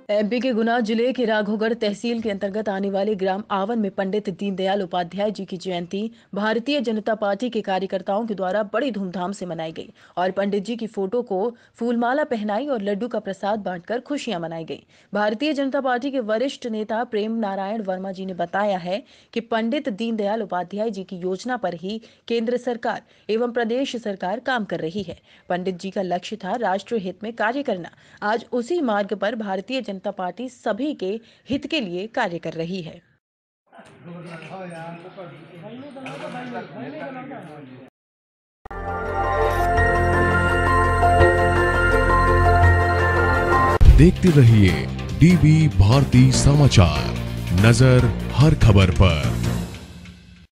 MP के गुना जिले के राघोगढ़ तहसील के अंतर्गत आने वाले ग्राम आवन में पंडित दीनदयाल उपाध्याय जी की जयंती भारतीय जनता पार्टी के कार्यकर्ताओं के द्वारा बड़ी धूमधाम से मनाई गई और पंडित जी की फोटो को फूलमाला पहनाई और लड्डू का प्रसाद बांटकर खुशियां मनाई गई। भारतीय जनता पार्टी के वरिष्ठ नेता प्रेम नारायण वर्मा जी ने बताया है कि पंडित दीनदयाल उपाध्याय जी की योजना पर ही केंद्र सरकार एवं प्रदेश सरकार काम कर रही है। पंडित जी का लक्ष्य था राष्ट्र हित में कार्य करना। आज उसी मार्ग पर भारतीय जनता पार्टी सभी के हित के लिए कार्य कर रही है। देखते रहिए डीबी भारती समाचार, नजर हर खबर पर।